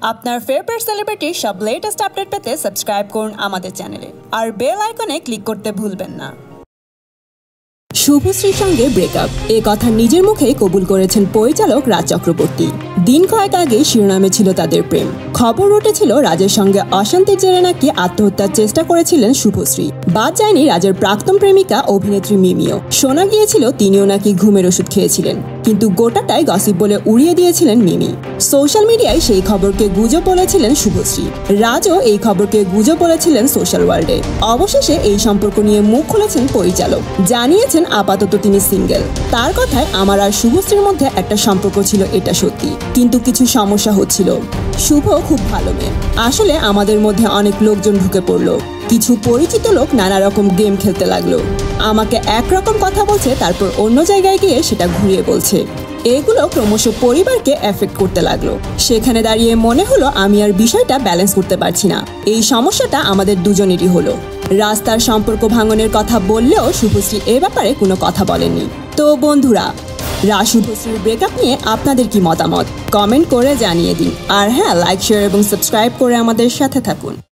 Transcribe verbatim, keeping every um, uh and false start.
আপনার ফেভারিট সেলিব্রিটির সব latest update পেতে সাবস্ক্রাইব করুন আমাদের চ্যানেলে আর বেল আইকনে ক্লিক করতে ভুলবেন না। শুভশ্রীর সঙ্গে ব্রেকআপ এ কথা নিজের মুখেই কবুল করেছেন পরিচালক রাজ চক্রবর্তী। দিন কয়েক আগে শিরোনামে ছিল তাদের প্রেম। খবর উঠেছিল রাজের সঙ্গে অশান্তির জেরে নাকি আত্মহত্যার চেষ্টা করেছিলেন শুভশ্রী। বাদ যায়নি রাজের প্রাক্তন প্রেমিকা অভিনেত্রী মিমিও। শোনা গিয়েছিল তিনিও নাকি ঘুমের ওষুধ খেয়েছিলেন, কিন্তু গোটাটাই গসিপ বলে উড়িয়ে দিয়েছিলেন মিমি। সোশ্যাল মিডিয়ায় সেই খবরকে গুজব বলেছিলেন শুভশ্রী। রাজও এই খবরকে গুজব বলেছিলেন সোশ্যাল ওয়ার্ল্ডে। অবশেষে এই সম্পর্ক নিয়ে মুখ খুলেছেন পরিচালক, জানিয়েছেন আপাতত তিনি সিঙ্গেল। তার কথায় আমার আর শুভশ্রীর মধ্যে একটা সম্পর্ক ছিল, এটা সত্যি, কিন্তু কিছু সমস্যা হচ্ছিল। শুভ খুব ভালো মেয়ে। আসলে আমাদের মধ্যে অনেক লোকজন ঢুকে পড়লো। কিছু পরিচিত লোক নানা রকম গেম খেলতে লাগলো। আমাকে একরকম কথা বলছে, তারপর অন্য জায়গায় গিয়ে সেটা ঘুরিয়ে বলছে। এগুলো ক্রমশ পরিবারকে এফেক্ট করতে লাগলো। সেখানে দাঁড়িয়ে মনে হলো আমি আর বিষয়টা ব্যালেন্স করতে পারছি না। এই সমস্যাটা আমাদের দুজনেরই হলো। রাস্তার সম্পর্ক ভাঙনের কথা বললেও শুভশ্রী এ ব্যাপারে কোনো কথা বলেননি। তো বন্ধুরা, রাজ শুভশ্রীর ব্রেকআপ নিয়ে আপনাদের কি মতামত কমেন্ট করে জানিয়ে দিন। আর হ্যাঁ, লাইক শেয়ার এবং সাবস্ক্রাইব করে আমাদের সাথে থাকুন।